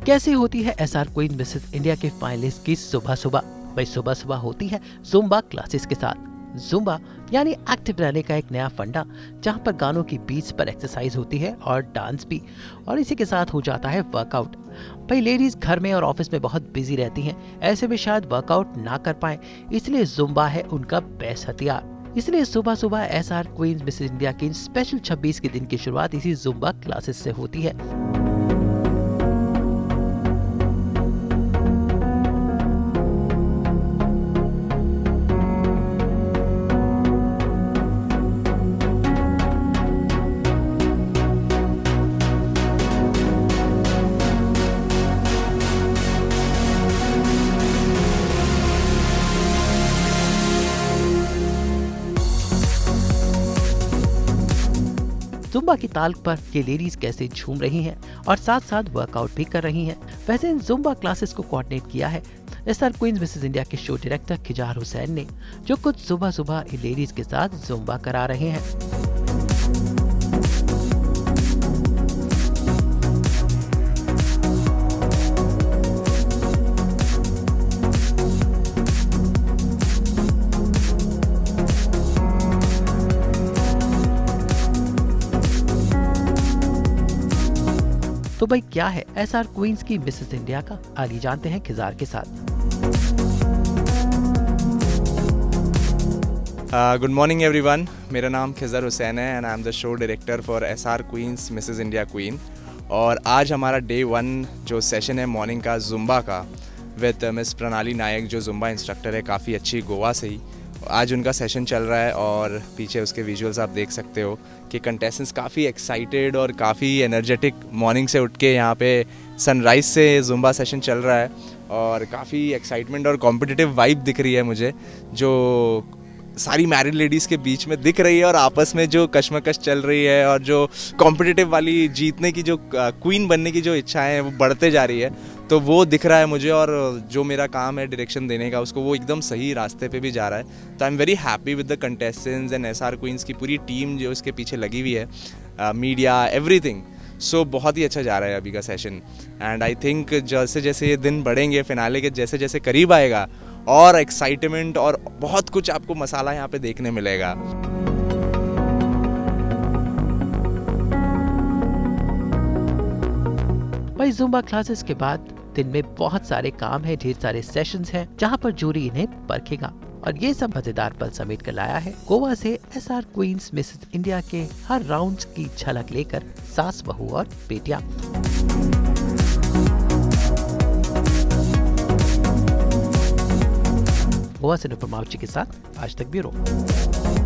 कैसे होती है एसआर क्वीन मिसेस इंडिया के फाइनलिस्ट की सुबह सुबह? भाई सुबह सुबह होती है जुम्बा क्लासेस के साथ। जुम्बा यानी एक्टिव रहने का एक नया फंडा, जहां पर गानों की बीट्स पर एक्सरसाइज होती है और डांस भी, और इसी के साथ हो जाता है वर्कआउट। भाई लेडीज घर में और ऑफिस में बहुत बिजी रहती हैं, ऐसे में शायद वर्कआउट ना कर पाए, इसलिए जुम्बा है उनका बेस्ट हथियार। इसलिए सुबह सुबह एसआर क्वीन मिसेस इंडिया की स्पेशल 26 के दिन की शुरुआत इसी जुम्बा क्लासेस से होती है। जुम्बा की ताल पर के लेडीज कैसे झूम रही हैं और साथ साथ वर्कआउट भी कर रही हैं। वैसे इन जुम्बा क्लासेस को कोऑर्डिनेट किया है एसआर क्वींस मिसेस इंडिया के शो डायरेक्टर खिजार हुसैन ने, जो कुछ सुबह सुबह इन लेडीज के साथ जुम्बा करा रहे हैं। तो भाई क्या है एसआर क्वींस की मिसेस इंडिया का? आइए जानते हैं खिजार के साथ। गुड मॉर्निंग एवरीवन, मेरा नाम खिजार हुसैन है and I am the show director for SR Queens Mrs India Queen. और आज हमारा डे 1 जो सेशन है मॉर्निंग का जुम्बा का विद मिस प्रणाली नायक, जो जुम्बा इंस्ट्रक्टर है काफ़ी अच्छी गोवा से ही। आज उनका सेशन चल रहा है और पीछे उसके विजुअल्स आप देख सकते हो कि कंटेस्टेंट्स काफ़ी एक्साइटेड और काफ़ी एनर्जेटिक मॉर्निंग से उठ के यहाँ पे सनराइज़ से जुम्बा सेशन चल रहा है और काफ़ी एक्साइटमेंट और कॉम्पिटिटिव वाइब दिख रही है मुझे, जो सारी मैरिड लेडीज़ के बीच में दिख रही है और आपस में जो कश्मकश चल रही है और जो कॉम्पिटिटिव वाली जीतने की जो क्वीन बनने की जो इच्छा है वो बढ़ते जा रही है, तो वो दिख रहा है मुझे। और जो मेरा काम है डायरेक्शन देने का उसको, वो एकदम सही रास्ते पे भी जा रहा है। तो I am very happy with the contestants and SR Queens की पूरी टीम जो इसके पीछे लगी हुई है, मीडिया एवरीथिंग। सो बहुत ही अच्छा जा रहा है अभी का सेशन एंड आई थिंक जैसे जैसे ये दिन बढ़ेंगे, फिनाले के जैसे जैसे करीब आएगा, और एक्साइटमेंट और बहुत कुछ आपको मसाला यहाँ पे देखने मिलेगा। भाई जुम्बा क्लासेस के बाद दिन में बहुत सारे काम है, ढेर सारे सेशंस हैं, जहां पर जूरी इन्हें परखेगा, और ये सब मजेदार पल समेट कर लाया है गोवा से एसआर क्वींस मिसेस इंडिया के हर राउंड्स की झलक लेकर सास, बहू और बेटियां। गोवा से नुपुर माउची के साथ आज तक ब्यूरो।